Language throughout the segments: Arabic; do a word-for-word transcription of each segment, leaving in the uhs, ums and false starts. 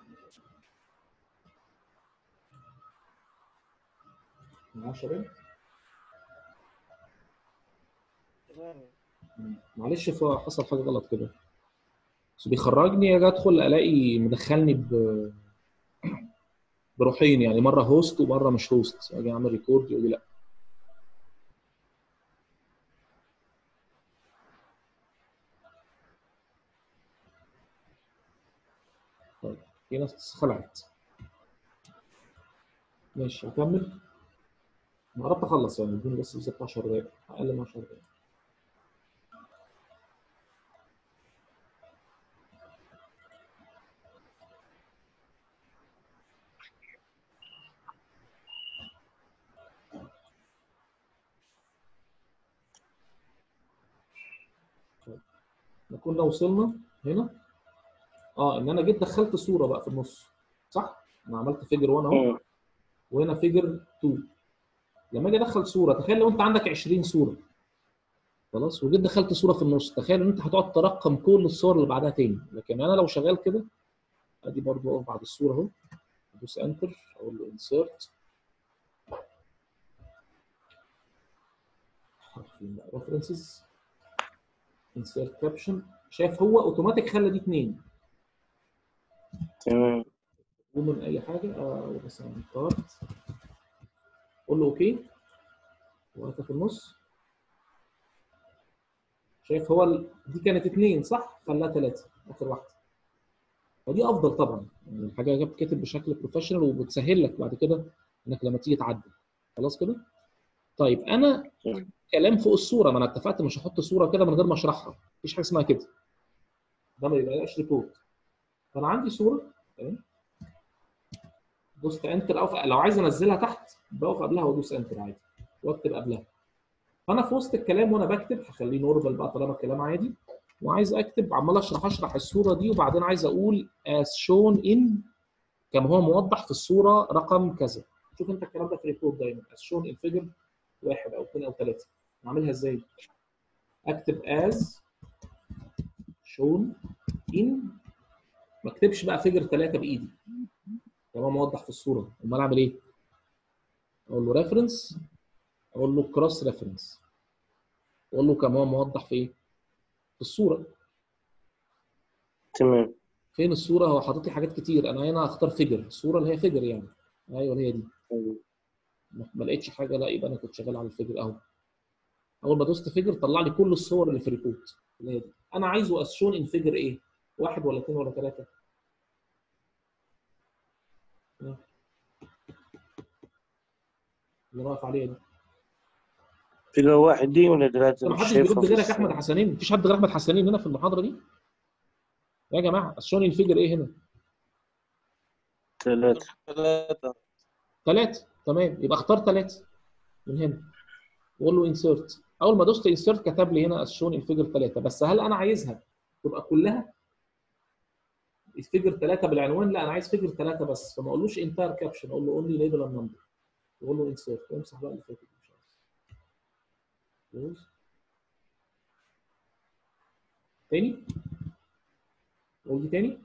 معايا يا شباب؟ تمام. معلش حصل حاجه غلط كده، بس بيخرجني اجي ادخل الاقي مدخلني ب... بروحين، يعني مره هوست ومره مش هوست، اجي اعمل ريكورد يقول لي لا. طيب في ناس خلعت. ماشي هكمل. انا قربت اخلص يعني، اديني بس ستاشر دقيقه، اقل من عشر دقائق. طيب كنا وصلنا هنا، اه ان انا جيت دخلت صوره بقى في النص، صح؟ انا عملت فيجر واحد اهو، مم. وهنا فيجر اتنين. لما اجي ادخل صوره، تخيل لو انت عندك عشرين صوره، خلاص، وجيت دخلت صوره في النص، تخيل ان انت هتقعد ترقم كل الصور اللي بعدها تاني. لكن انا لو شغال كده، ادي برضو اقف بعد الصوره اهو، ادوس انتر، اقول له انسيرت، ريفرنسز، انسيرت كابشن. شايف هو اوتوماتيك خلى دي اثنين. تمام. ومن اي حاجه او مثلا كارت، قول له اوكي، وقفه في النص. شايف هو ال... دي كانت اثنين صح؟ خلاها ثلاثه اخر واحده. ودي افضل طبعا، يعني الحاجه بتتكتب بشكل بروفيشنال وبتسهل لك بعد كده انك لما تيجي تعدل. خلاص كده؟ طيب انا تمام. كلام فوق الصوره، ما انا اتفقت مش هحط صوره كده من غير ما اشرحها، مفيش حاجه اسمها كده، ده ما يبقاش ريبورت. فانا عندي صوره، تمام، دوست انتر، او لو عايز انزلها تحت بقف قبلها وادوس انتر عادي واكتب قبلها. فانا في وسط الكلام وانا بكتب هخليه نورمال بقى طالما الكلام عادي، وعايز اكتب عمال اشرح اشرح الصوره دي، وبعدين عايز اقول as shown in، كما هو موضح في الصوره رقم كذا. شوف انت الكلام ده في ريبورت دايما as shown in figure واحد او اثنين او ثلاثه. اعملها ازاي؟ اكتب as shown in، ما اكتبش بقى فيجر ثلاثه بايدي كما موضح في الصوره. امال اعمل ايه؟ اقول له ريفرنس، اقول له كروس ريفرنس، اقول له كما هو موضح في ايه؟ في الصوره. تمام. فين الصوره؟ هو حاطط لي حاجات كتير، انا هنا هختار فيجر، الصوره اللي هي فيجر يعني، ايوه هي دي. ما لقيتش حاجه، لا يبقى انا كنت شغال على الفيجر اهو. اول ما دوست فيجر طلع لي كل الصور اللي في ريبوت اللي هي دي. انا عايزه اسشون ان فيجر ايه؟ واحد ولا اثنين ولا ثلاثه؟ اللي واقف عليها دي. فيجر واحد دي ولا ثلاثة؟ ما مش حدش شايفها بيرد في غيرك يا احمد الصورة. حسنين، مفيش حد غير احمد حسنين هنا في المحاضره دي. يا جماعه اسشون ان فيجر ايه هنا؟ ثلاثة. ثلاثة. ثلاثه، تمام، يبقى اختار ثلاثه من هنا واقول له انسيرت. اول ما دوست انسيرت كتب لي هنا اسشون الفيجر ثلاثه، بس هل انا عايزها تبقى كلها الفيجر ثلاثه بالعنوان؟ لا، انا عايز فيجر ثلاثه بس، فما اقولوش انتاير كابشن، اقول له اونلي ليبل اند نمبر، واقول له انسيرت وامسح بقى اللي فاتت مش عايز. تاني، اقول دي تاني،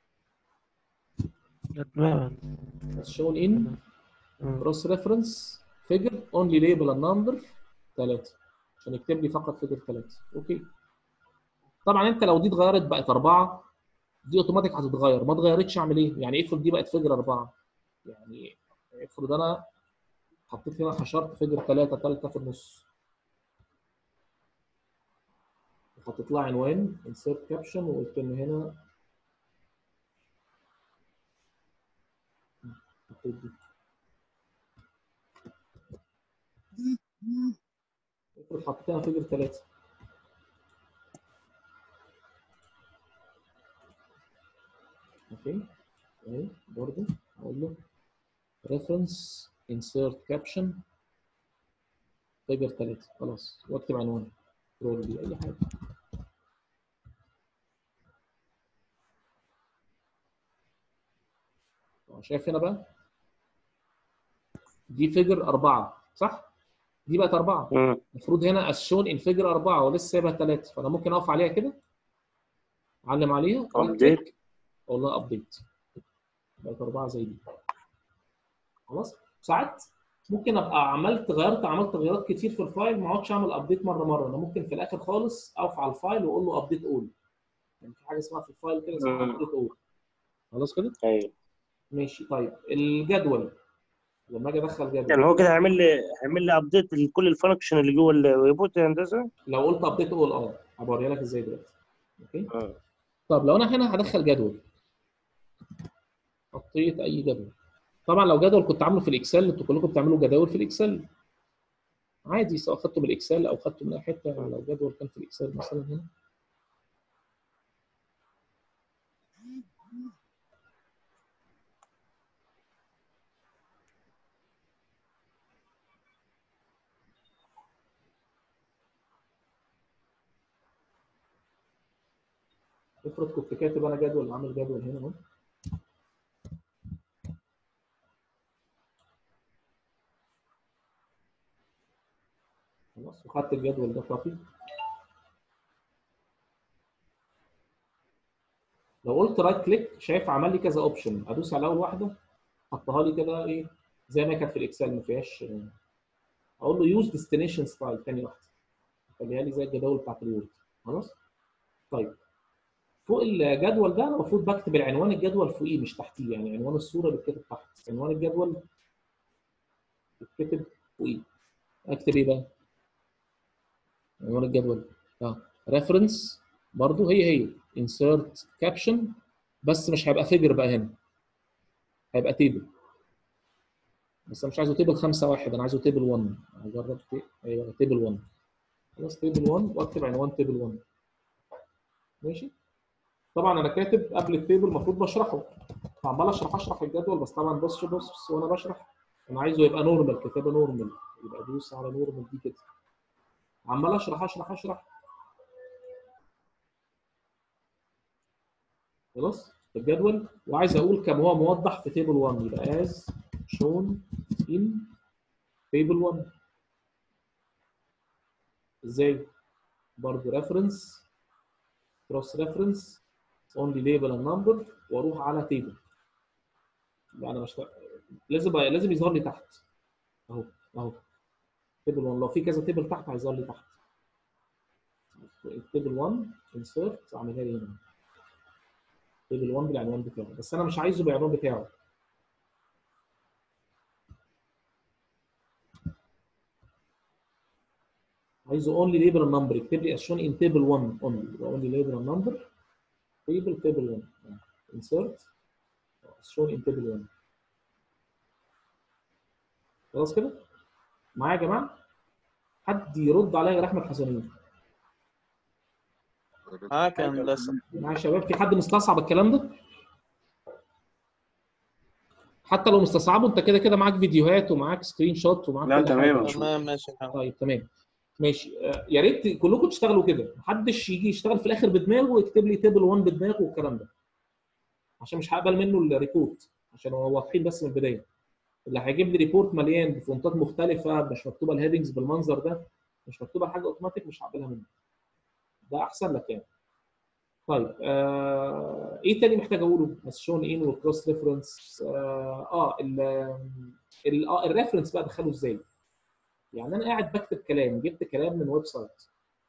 تمام. shown in cross reference figure only label and number ثلاثه، عشان يكتب لي فقط فيجر ثلاثه. اوكي. طبعا انت لو دي اتغيرت بقت اربعه، دي اوتوماتيك هتتغير. ما اتغيرتش اعمل ايه؟ يعني افرض دي بقت فيجر اربعه، يعني افرض انا حطيت هنا حشرت فيجر ثلاثه ثالثه في النص، وحطيت لها عنوان insert caption، وقلت ان هنا حطيت دي، افرض حطيت هنا فيجر ثلاثه، اوكي، اهي برضه اقول له reference insert caption فيجر ثلاثه، خلاص، واكتب عنوان رول دي اي حاجه. شايف هنا بقى دي فيجر اربعه صح؟ دي بقت اربعه، مم. المفروض هنا الشون ان فيجر اربعه ولسه سايبها ثلاثه، فانا ممكن اقف عليها كده، اعلم عليها، رايت ابديت. كليك، اقول لها ابديت. بقت اربعه زي دي. خلاص؟ ساعات ممكن ابقى عملت غيرت عملت تغييرات كتير في الفايل، ما اقعدش اعمل ابديت مره مره، انا ممكن في الاخر خالص اقف على الفايل واقول له ابديت اول. يعني في حاجه اسمها في الفايل كده اسمها مم. ابديت اول. خلاص كده؟ ايوه. ماشي. طيب الجدول لما اجي ادخل جدول، يعني هو كده هيعمل لي هيعمل لي ابديت لكل الفانكشن اللي جوه الويبوت يا هندسه؟ لو قلت ابديت اول اه هبوريها لك ازاي دلوقتي. اوكي. اه. طب لو انا هنا هدخل جدول، حطيت اي جدول. طبعا لو جدول كنت عامله في الاكسل، انتوا كلكم بتعملوا جداول في الاكسل عادي، سواء خدته من الاكسل او خدته من اي حته. يعني لو جدول كان في الاكسل مثلا هنا، افرض كنت كاتب انا جدول، عامل جدول هنا اهو، خلاص، وخدت الجدول ده كوبي. لو قلت رايت كليك، شايف عمل لي كذا اوبشن، ادوس على اول واحده حطها لي كده ايه زي ما كانت في الاكسل، ما فيهاش. اقول له يوز ديستنيشن ستايل ثاني واحده، خليها لي زي الجداول بتاعت الوورد. خلاص. طيب فوق الجدول ده المفروض بكتب العنوان الجدول فوقيه مش تحتيه، يعني عنوان الصوره بيتكتب تحت، عنوان الجدول بيتكتب فوقيه. اكتب ايه بقى؟ عنوان الجدول اه ريفرنس، برضو هي هي انسيرت كابشن، بس مش هيبقى فيجر بقى هنا، هيبقى تيبل. بس انا مش عايزه تيبل خمسة واحد، انا عايزه تيبل واحد. هجرب ايوه تيبل واحد. خلاص تيبل واحد، واكتب عنوان تيبل واحد. ماشي. طبعا انا كاتب قبل التيبل المفروض بشرحه، فعمال اشرح اشرح الجدول، بس طبعا بص بص بص وانا بشرح انا عايزه يبقى نورمال، كتابه نورمال، يبقى ادوس على نورمال دي كده، عمال اشرح اشرح اشرح. خلاص الجدول، وعايز اقول كم هو موضح في تيبل واحد، يبقى از شون ان تيبل واحد. ازاي؟ برضه ريفرنس كروس ريفرنس اونلي ليبل اند نمبر، واروح على تيبل. يبقى انا مش لازم لازم يظهر لي تحت اهو اهو تيبل واحد، لو في كذا تيبل تحت هيظهر لي تحت. التيبل واحد انسيرت اعملها لي هنا، تيبل واحد بالعنوان بتاعه، بس انا مش عايزه بالعنوان بتاعه. عايزه اونلي ليبل النمبر، يكتب لي اشون ان تيبل واحد اونلي، يبقى اونلي ليبل النمبر تيبل تيبل واحد انسيرت اشون ان تيبل واحد. خلاص كده معايا يا جماعه؟ حد يرد عليا غير احمد حسنين. معاك يا هندسه. معايا يا شباب؟ في حد مستصعب الكلام ده؟ حتى لو مستصعبه انت كده كده معاك فيديوهات ومعاك سكرين شوت ومعاك لا كل تمام. حاجه. تمام ماشي. طيب تمام ماشي. آه، يا ريت كلكم تشتغلوا كده، محدش يجي يشتغل في الاخر بدماغه ويكتب لي تيبل واحد بدماغه والكلام ده، عشان مش هقبل منه الريبورت، عشان هو واضحين بس من البدايه. اللي هيجيب لي ريبورت مليان بفونتات مختلفه، مش مكتوبه الهيدنجز بالمنظر ده، مش مكتوبه حاجه اوتوماتيك، مش هقبلها منه. ده احسن لك يعني. طيب آه ايه تاني محتاج اقوله؟ بس شون ان والكروس ريفرنس. اه, آه ال ال آه الريفرنس بقى ادخله ازاي؟ يعني انا قاعد بكتب كلام، جبت كلام من ويب سايت،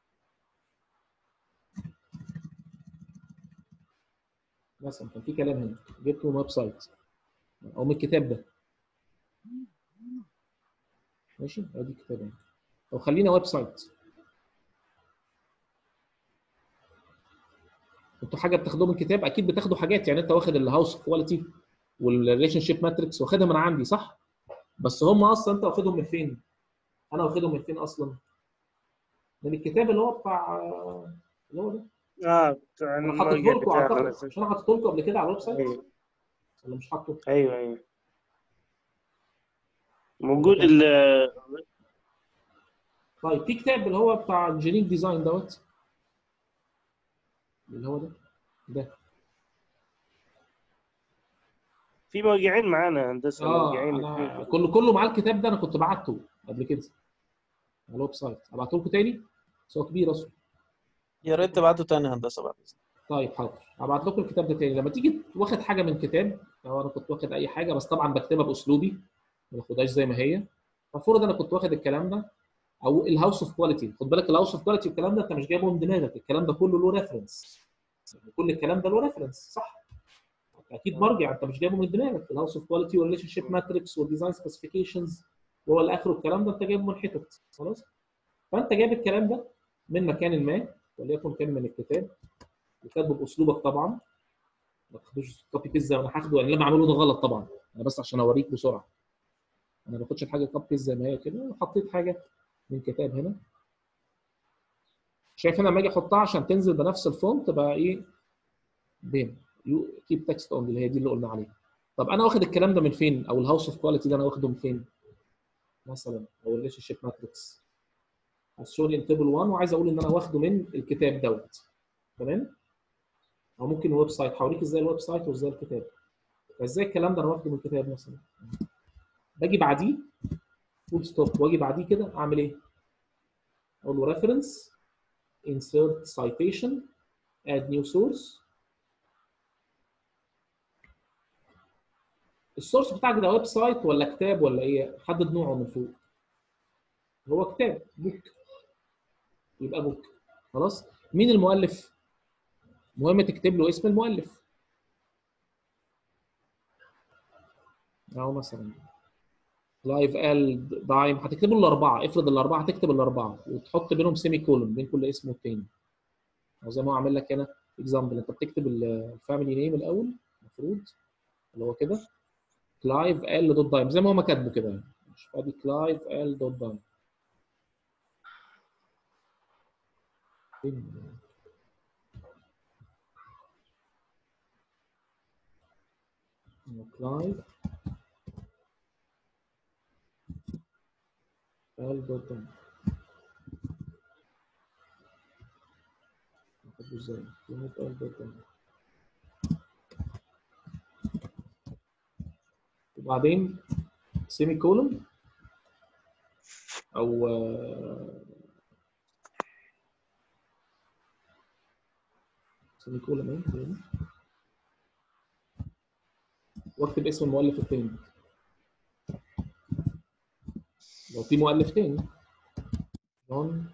مثلا كان في كلام هنا جبته من ويب سايت او من الكتاب ده. ماشي ادي الكتاب هنا، او خلينا ويب سايت. انتوا حاجه بتاخدوه من كتاب، اكيد بتاخدوا حاجات، يعني انت واخد الهاوس كواليتي والريليشن شيب ماتريكس واخدها من عندي صح؟ بس هم اصلا انت واخدهم من فين؟ انا واخدهم من فين اصلا؟ من الكتاب اللي هو بتاع اللي هو ده. اه بتاع انا حطيته المرجع لكم بتاعنا اعتقد، مثلا. مش انا حطيته لكم قبل كده على الويب سايت ايوه ولا مش حاطه؟ ايوه ايوه ولا موجود كان ال طيب في كتاب اللي هو بتاع انجينير ديزاين دوت، اللي هو ده ده في موجعين معانا هندسه، اه موجعين اثنين انا كده. كله كله معاه الكتاب ده، انا كنت بعته قبل كده على الويب سايت، ابعته لكم تاني بس هو كبير اصلا. يا ريت تبعته تاني هندسه بعد اذنك. طيب حاضر، هبعت لكم الكتاب ده تاني. لما تيجي واخد حاجه من كتاب، او انا كنت واخد اي حاجه بس طبعا بكتبها باسلوبي، ما باخدهاش زي ما هي. المفروض انا كنت واخد الكلام ده، او الهاوس اوف كواليتي. خد بالك الهاوس اوف كواليتي والكلام ده انت مش جايبه من دماغك، الكلام ده كله له ريفرنس. كل الكلام ده له ريفرنس صح؟ اكيد مرجع، انت مش جايبه من دماغك. الهاوس اوف كواليتي والريليشن شيب ماتريكس والديزاين سبيسيفيكيشنز وهو اللي اخره الكلام ده انت جايبه من حتت خلاص. فانت جايب الكلام ده من مكان ما، وليكن كان من الكتاب، وكاتبه باسلوبك طبعا، ما تاخدوش كوبي بيست زي ما انا هاخده، يعني اللي انا بعمله ده غلط طبعا، انا بس عشان اوريك بسرعه. انا ما باخدش الحاجه كوبي بيست زي ما هي كده، وحطيت حاجه من كتاب هنا. شايف هنا لما اجي احطها عشان تنزل بنفس الفونت بقى ايه؟ بين يو كيب تكست اون، اللي هي دي اللي قلنا عليها. طب انا واخد الكلام ده من فين؟ او الهاوس اوف كواليتي ده انا واخده من فين؟ مثلا او الريليشن شيب ماتريكس هتشون ان تيبل واحد، وعايز اقول ان انا واخده من الكتاب دوت. تمام؟ او ممكن ويب سايت، هوريك ازاي الويب سايت وازاي الكتاب. فازاي الكلام ده انا واخده من الكتاب مثلا؟ باجي بعديه فول ستوب، واجي بعديه كده اعمل ايه؟ اقول له ريفرنس insert citation add new source. السورس بتاعك ده ويب سايت ولا كتاب ولا ايه؟ حدد نوعه من فوق. هو كتاب بوك، يبقى بوك خلاص. مين المؤلف؟ مهم تكتب له اسم المؤلف. اهو مثلا لايف ال دايم، هتكتب له الاربعه. افرض الاربعه هتكتب الاربعه وتحط بينهم سيمي كولون بين كل اسم والتاني. او زي ما هو عامل لك هنا اكزامبل، انت بتكتب الفاميلي نيم الاول المفروض اللي هو كده كلايف ال دوت دايم زي ما هو كاتبه كده يعني. مش فاضي كلايف ال دوت دايم. كلايف ال دوت دايم. هكتبه ازاي؟ كلايف ال دوت دايم. وبعدين سيمي كولون او سيمي كولون ايه، واكتب اسم المؤلف الثاني لو في مؤلف تاني. جون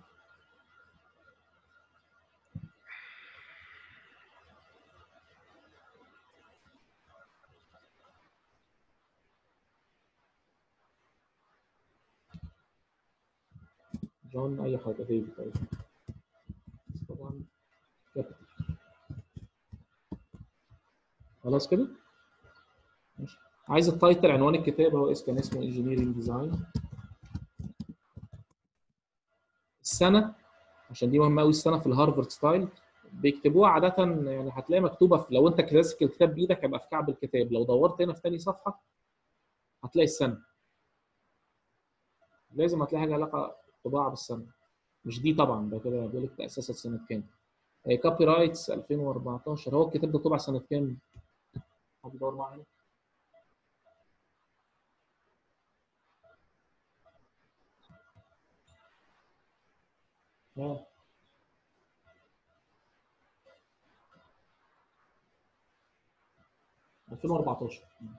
جون اي حاجه ديفيد طيب طبعا كابيتال. خلاص كده ماشي. عايز التايتل عنوان الكتاب هو كان اسمه انجينيرنج ديزاين. السنه عشان دي مهمه قوي، السنه في الهارفارد ستايل بيكتبوها عاده، يعني هتلاقي مكتوبه في، لو انت كلاسيك الكتاب بايدك هيبقى في كعب الكتاب، لو دورت هنا في ثاني صفحه هتلاقي السنه. لازم هتلاقي حاجه علاقه طباعه بالسنه، مش دي طبعا، ده كده بيقول لك تاسست سنه كام. كوبي رايتس ألفين وأربعتاشر. هو الكتاب ده طبع سنه كام؟ حد يدور معايا. اه ألفين وأربعتاشر.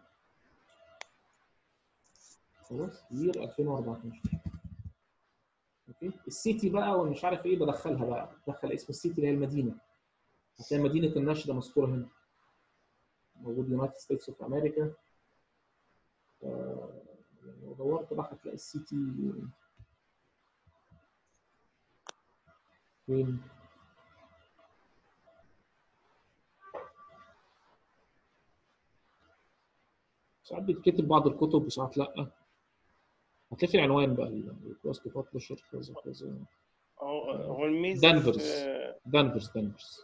خلاص يير ألفين وأربعتاشر. اوكي. السيتي بقى ومش عارف ايه بدخلها بقى، بدخل اسم السيتي اللي هي المدينه. هتلاقي مدينه النشر مذكوره هنا، موجود يونايتد ستيتس اوف امريكا. لو دورت بقى هتلاقي السيتي فين. ساعات بيتكتب بعض الكتب وساعات لا. هتلاقي في العنوان بقى الكوست بابلشر كذا كذا. هو هو الميزه دانفرز في دانفرز دانفرز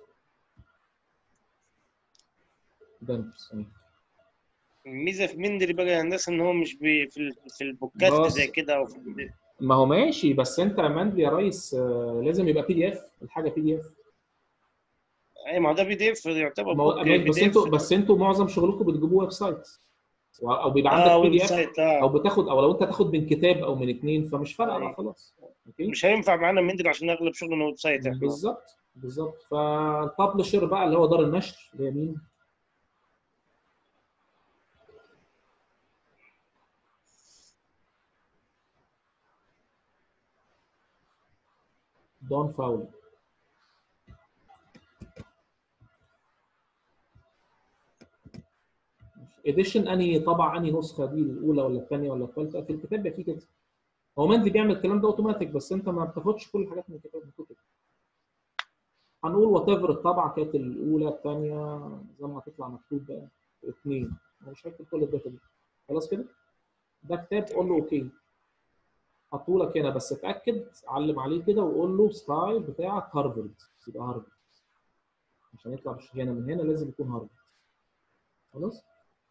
دانفرز اهي. الميزه في مندري بقى يا هندسه ان هو مش بي في ال- في البودكاست بص زي كده او في ال- ما هو ماشي، بس انت يا مندي يا ريس آه، لازم يبقى بي دي اف، الحاجه بي دي اف. اي ما هو ده بي دي اف يعتبر ما هو بوك ماشي، بي بس دي انتوا اف. بس انتوا معظم شغلكم بتجيبوه ويب سايت، او بيبقى اه عندك بي ويب دي اف، سايت اه او بتاخد، او لو انت تاخد من كتاب او من اثنين فمش فارقه بقى أي. خلاص. اوكي مش هينفع معانا مندري عشان اغلب شغلنا ويب سايت احنا. بالظبط. بالظبط. فالببلشر بقى اللي هو دار النشر اللي هي مين؟ دون فاول. اديشن انهي طبعا انهي نسخه دي، الاولى ولا الثانيه ولا الثالثه؟ في الكتاب بيبقى فيه كده. هو مندي بيعمل الكلام ده اوتوماتيك، بس انت ما بتاخدش كل الحاجات من الكتاب، من الكتب. هنقول وات ايفر الطبعه كانت الاولى الثانيه زي ما هتطلع مكتوب بقى اثنين. انا مش هكتب كل الداتا دي. خلاص كده؟ ده كتاب، قول له اوكي. حطه لك هنا، بس اتاكد علم عليه كده وقول له ستايل بتاعك هارفرد، يبقى هارفرد عشان يطلع مش هنا، من هنا لازم يكون هارفرد. خلاص؟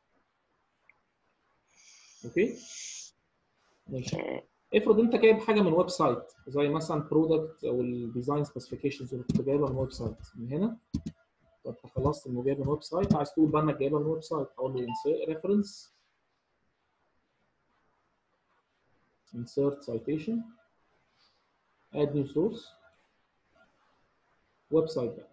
اوكي؟ ماشي. افرض انت جايب حاجه من ويب سايت زي مثلا برودكت او الديزاين سبيسيفيكيشنز اللي كنت جايبها من ويب سايت من هنا. طب انت خلصت انه جايبها من ويب سايت، عايز تقول بقى انك جايبها من ويب سايت، اقول له ريفرنس insert citation add new source ويب سايت بقى.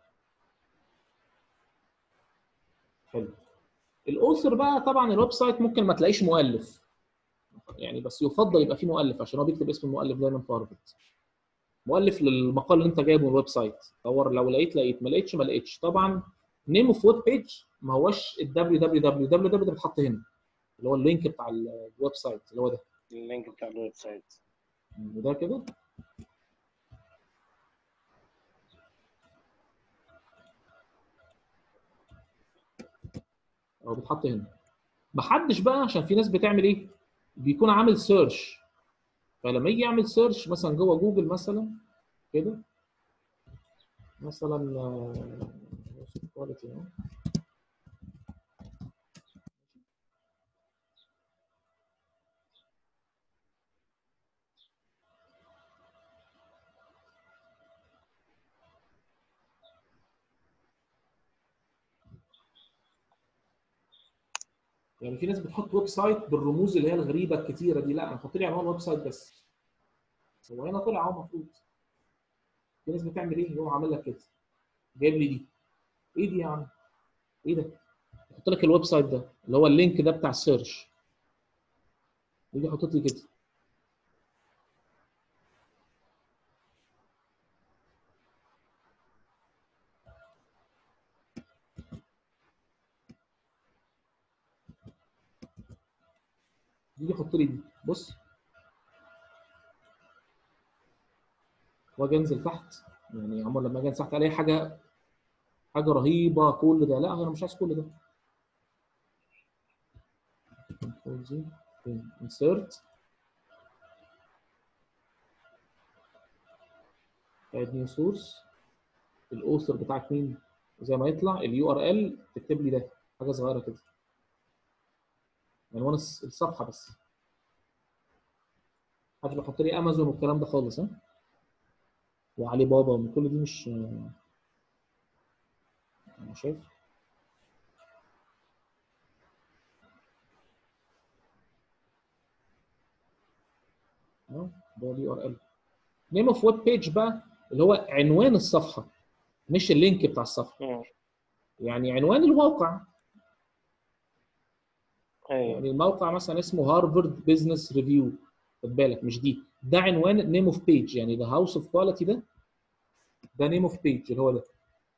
حلو. الاوثر بقى طبعا الويب سايت ممكن ما تلاقيش مؤلف يعني، بس يفضل يبقى فيه مؤلف عشان هو بيكتب اسم المؤلف دايما في هارفرد. مؤلف للمقال اللي انت جايبه من الويب سايت. دور، لو لقيت لقيت، ما لقيتش ما لقيتش. طبعا نيم اوف ويب بيج ما هوش الدبليو دبليو دبليو دبليو دبليو ده بيتحط هنا، اللي هو اللينك بتاع الويب سايت اللي هو ده. اللينك بتاع الويب سايت وده كده هو بيتحط هنا. محدش بقى، عشان في ناس بتعمل ايه؟ بيكون عامل سيرش، فلما يجي يعمل سيرش مثلا جوه جوجل مثلا كده، مثلا كواليتي، يعني في ناس بتحط ويب سايت بالرموز اللي هي الغريبه الكتيره دي. لا، انا حط لي عنوان ويب سايت بس. هو هنا طلع اهو المفروض. في ناس بتعمل ايه؟ هو عامل لك كده، جايب لي دي. ايه دي يا عم؟ ايه ده؟ يحط لك الويب سايت ده اللي هو اللينك ده بتاع السيرش، يجي يحط لي كده. يجي يحط لي دي. بص، واجي انزل تحت، يعني عمر لما اجي انزل تحت الاقي حاجه حاجه رهيبه كل ده. لا انا مش عايز كل ده. انسرت اد نيو سورس. الاوثر بتاعك مين؟ زي ما يطلع اليو ار ال تكتب لي ده حاجه صغيره كده، عنوان الصفحه بس. محدش بيحط لي امازون والكلام ده خالص، ها، وعلي بابا وكل دي. مش انا شايف اه ده اليو ار ال. نيم اوف ويب بيج بقى اللي هو عنوان الصفحه، مش اللينك بتاع الصفحه. مم. يعني عنوان الموقع. ايوه يعني الموقع مثلا اسمه هارفارد بزنس ريفيو، خد بالك مش دي، ده عنوان نيم اوف بيج. يعني ده هاوس اوف كواليتي ده ده نيم اوف بيج اللي هو ده،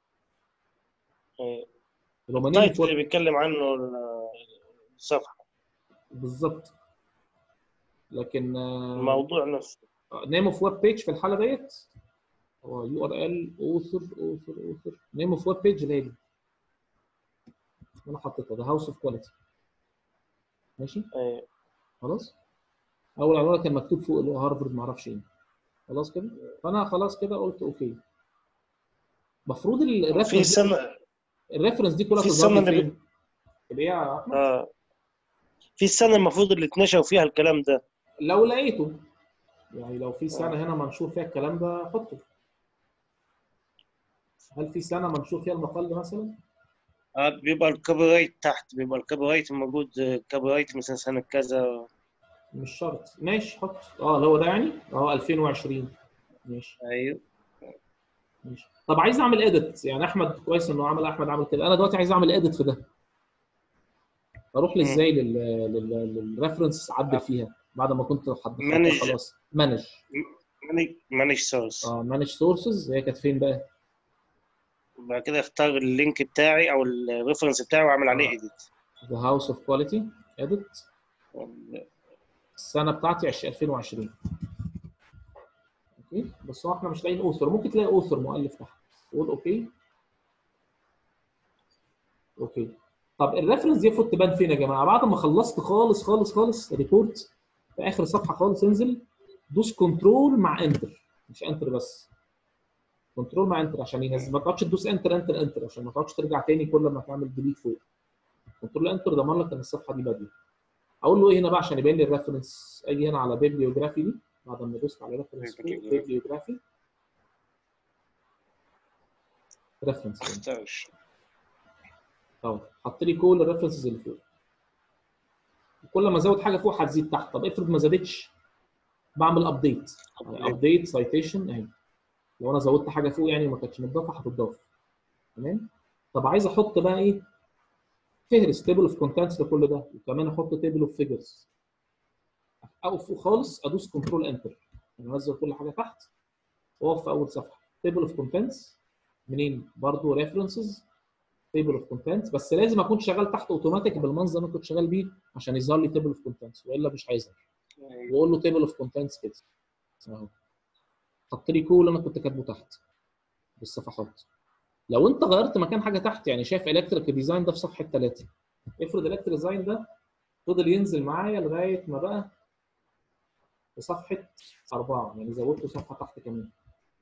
ايوه اللي هو نيم اوف التايتل اللي ويب. بيتكلم عنه الصفحه، بالظبط. لكن الموضوع نفسه. نيم اوف ويب بيج في الحاله ديت هو يو ار ال اوثر اوثر اوثر نيم اوف ويب بيج اللي هي دي. انا حطيتها ده هاوس اوف كواليتي. ماشي. ايوه خلاص. اول عنوان كان مكتوب فوق اللي هو هارفرد ما اعرفش ايه. خلاص كده. فانا خلاص كده قلت اوكي. المفروض في الريفرنس دي سنه الريفرنس دي كلها في تظهر السنه لي اللي بت... فين؟ اللي هي يا احمد آه. في السنه المفروض اللي اتنشأوا فيها الكلام ده. لو لقيته، يعني لو في سنه آه. هنا منشور فيها الكلام ده حطه. هل في سنه منشور فيها المقال ده مثلا؟ آه. بيبقى الكوبي رايت تحت، بيبقى الكوبي رايت موجود، آه، كوبي رايت مثلا سنه كذا. مش شرط. ماشي حط. اه اللي هو ده يعني اه ألفين وعشرين. ماشي. ايوه ماشي. طب عايز اعمل اديت، يعني احمد كويس انه عمل، احمد عمل كده، انا دلوقتي عايز اعمل اديت في ده، اروح لي ازاي لل للريفرنس اعدل فيها بعد ما كنت حضرتها مانج خلاص؟ مانج مانج سورس. اه مانج سورسز، هي كانت فين بقى؟ وبعد كده اختار اللينك بتاعي او الريفرنس بتاعي واعمل عليه اه ايديت. ذا هاوس اوف كواليتي اديت، السنه بتاعتي ألفين وعشرين. اوكي، بس هو احنا مش لاقيين اوثر، ممكن تلاقي اوثر مؤلف تحت، قول اوكي. اوكي. طب الريفرنس دي المفروض تبان فين يا جماعه؟ بعد ما خلصت خالص خالص خالص ريبورت، في اخر صفحه خالص انزل دوس كنترول مع انتر، مش انتر بس، كنترول مع انتر عشان ينزل، ما تقعدش تدوس انتر انتر انتر عشان ما تقعدش ترجع تاني كل ما تعمل ديليت فوق. كنترول انتر ضمان لك ان الصفحه دي باديه. اقول له ايه هنا بقى عشان يبين لي الريفرنس؟ اجي هنا على بيبليوجرافي دي، بعد ما دوست على ريفرنس فوق بيبليوجرافي، ريفرنس اختارش. اهو حط لي كل الريفرنسز اللي فوق، كل ما ازود حاجه فوق هتزيد تحت. طب افرض ما زادتش، بعمل ابديت، ابديت سايتيشن اهي، لو انا زودت حاجه فوق يعني ما كانتش متضافه هتتضاف. تمام. طب عايز احط بقى ايه؟ فهرس تيبل اوف كونتنتس لكل ده، وكمان احط تيبل اوف فيجرز. اقف فوق خالص ادوس كنترول انتر، انزل كل حاجه تحت، واقف في اول صفحه تيبل اوف كونتنتس. منين؟ برضه ريفرنسز تيبل اوف كونتنتس، بس لازم اكون شغال تحت اوتوماتيك بالمنظر اللي انا كنت شغال بيه عشان يظهر لي تيبل اوف كونتنتس، والا مش هيظهر. واقول له تيبل اوف كونتنتس كده اهو، حط لي كل اللي انا كنت كاتبه تحت بالصفحات. لو انت غيرت مكان حاجه تحت، يعني شايف الكتريك ديزاين ده في صفحه ثلاثه، افرض الكتريك ديزاين ده فضل ينزل معايا لغايه ما بقى في صفحه اربعه، يعني زودت صفحه تحت كمان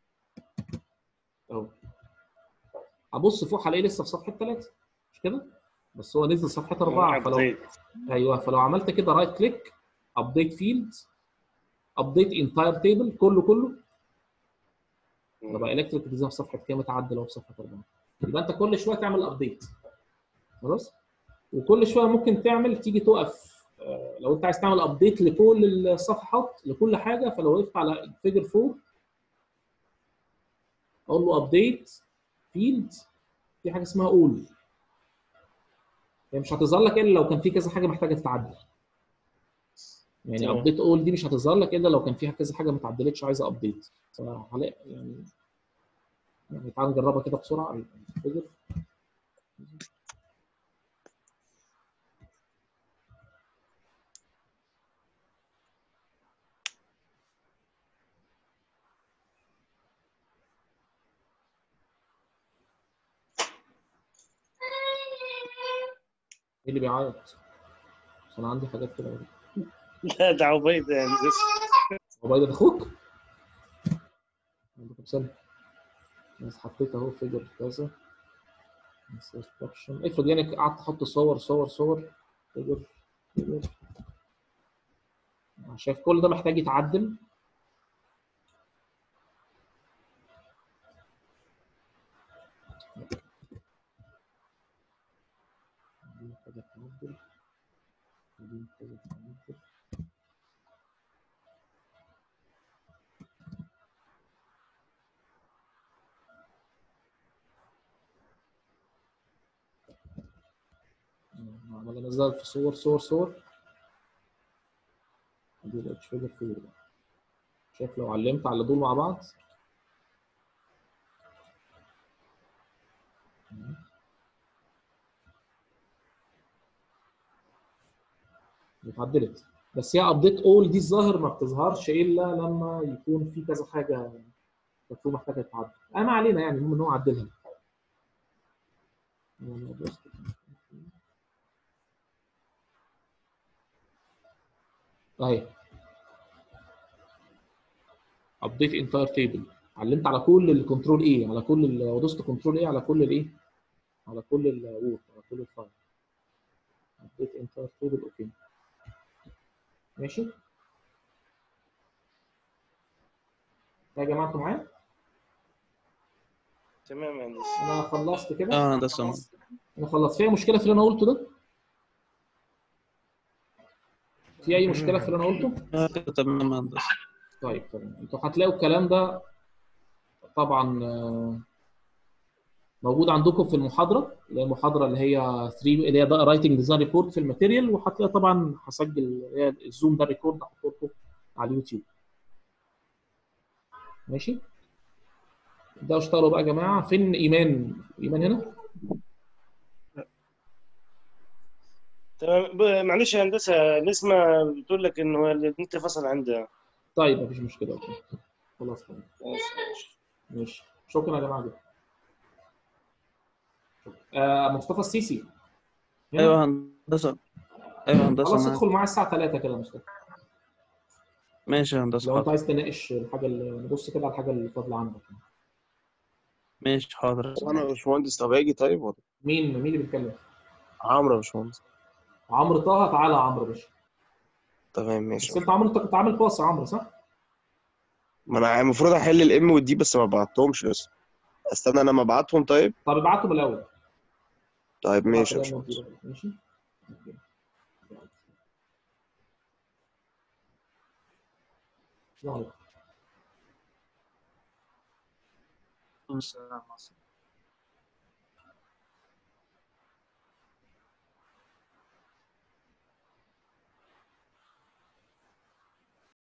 اهو، ابص فوق هلاقيه لسه في صفحه ثلاثه، مش كده؟ بس هو نزل صفحه اربعه. فلو ايوه، فلو عملت كده رايت كليك، ابديت فيلد، ابديت انتاير تيبل، كله كله، ده بقى الكتريك ديزاين في صفحه كام؟ اتعدل اهو في صفحه اربعه. يبقى انت كل شويه تعمل ابديت، خلاص؟ وكل شويه ممكن تعمل، تيجي تقف لو انت عايز تعمل ابديت لكل الصفحات لكل حاجه، فلو وقفت على فيجر اربعه اقول له ابديت فيلد، في حاجه اسمها اول، هي مش هتظهر لك الا لو كان في كذا حاجه محتاجه تتعدل. يعني ابديت اول دي مش هتظهر لك الا لو كان فيها كذا حاجه ما اتعدلتش عايزه ابديت. فهلاقي يعني يعني تعال نجربها كده بسرعه. الفيجر ايه اللي بيعيط؟ عشان عندي حاجات كده. لا ده عبيد يا هندسه. عبيد ده اخوك؟ عندكم سنه. بس حطيت اهو فيجر كذا انستراكشن. افرض يعني قعدت احط صور صور صور فيجر فيجر، شايف كل ده محتاج يتعدل. دي محتاجه تتعدل، ودي محتاجه تتعدل. عمال انزل في صور صور صور، دي بقت فيجر فيجر. شايف لو علمت على دول مع بعض اتعدلت. بس هي ابديت اول دي الظاهر ما بتظهرش الا لما يكون في كذا حاجه مكتوب محتاجه تتعدل. انا ما علينا يعني، المهم ان هو عدلها. اهي ابديت انتاير تيبل، علمت على كل الكنترول ايه، على كل ال- ودوست كنترول ايه على كل الايه، على كل الوورد، على كل الفايل. ابديت انتاير تيبل اوكي. ماشي يا جماعه، انتوا معايا؟ تمام يا هندسه. انا خلصت كده. اه هندسه. انا خلصت. في مشكله في اللي انا قلته ده؟ في اي مشكله في اللي انا قلته؟ اه كده تمام يا هندسه. طيب تمام. انتوا هتلاقوا الكلام ده طبعا آه، موجود عندكم في المحاضره، اللي هي المحاضره اللي هي ثلاثة اللي هي ده رايتنج ديزاين ريبورت في الماتيريال، وهتلاقي طبعا هسجل اللي هي الزوم ده ريكورد هحطه لكم على اليوتيوب. ماشي، ده اشتغلوا بقى يا جماعه. فين ايمان؟ ايمان هنا؟ تمام. ب- معلش يا هندسه، نسمة بتقول لك انه النت فصل عندها. طيب مفيش مشكله، اوكي خلاص تمام. خلاص، ماشي. ماشي، شكرا يا جماعه جدا. آه مصطفى السيسي ايوه هنا؟ هندسه. ايوه هندسه خلاص معاك. ادخل معايا الساعه ثلاثة كده يا مصطفى، ماشي يا هندسه، لو انت حاضر. عايز تناقش الحاجه اللي نبص كده على الحاجه اللي فاضله عندك. ماشي حاضر. انا يا باشمهندس طب اجي طيب ولا؟ مين مين اللي بيتكلم؟ عمرو يا باشمهندس. عمرو طه، تعالى يا عمرو باشا. تمام ماشي. بس انت عمرو انت كنت عامل باص يا عمرو صح؟ ما انا المفروض احل الام والدي بس ما بعتهمش لسه. استنى انا ما ابعتهم طيب. طب ابعتهم الاول. طيب ابعت ماشي يا الام باشمهندس. والدي، ماشي؟ اوكي. يلا. السلام عليكم.